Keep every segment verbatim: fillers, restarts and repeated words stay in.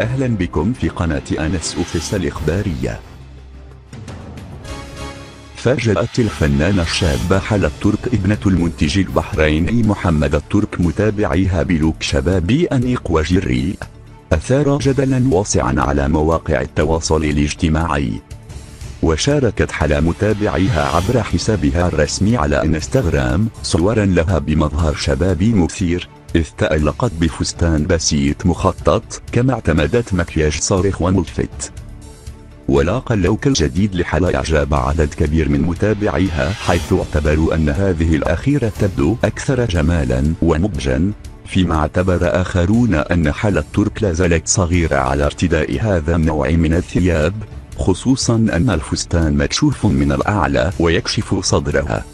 أهلا بكم في قناة أنس أوفيس الإخبارية. فاجأت الفنانة الشابة حلا الترك ابنة المنتج البحريني محمد الترك متابعيها بلوك شبابي أنيق وجريء أثار جدلا واسعا على مواقع التواصل الاجتماعي. وشاركت حلا متابعيها عبر حسابها الرسمي على انستغرام صورا لها بمظهر شبابي مثير، إذ تألقت بفستان بسيط مخطط، كما اعتمدت مكياج صارخ وملفت. ولاقى اللوك الجديد لحلا إعجاب عدد كبير من متابعيها، حيث اعتبروا أن هذه الأخيرة تبدو أكثر جمالا ومبهجا، فيما اعتبر آخرون أن حلا الترك لا زالت صغيرة على ارتداء هذا النوع من الثياب، خصوصا أن الفستان مكشوف من الأعلى ويكشف صدرها.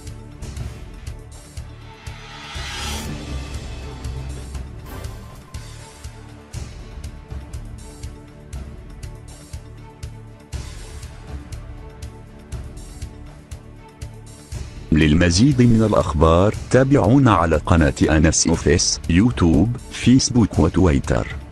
للمزيد من الأخبار تابعونا على قناة أنس أوفيس يوتيوب، فيسبوك وتويتر.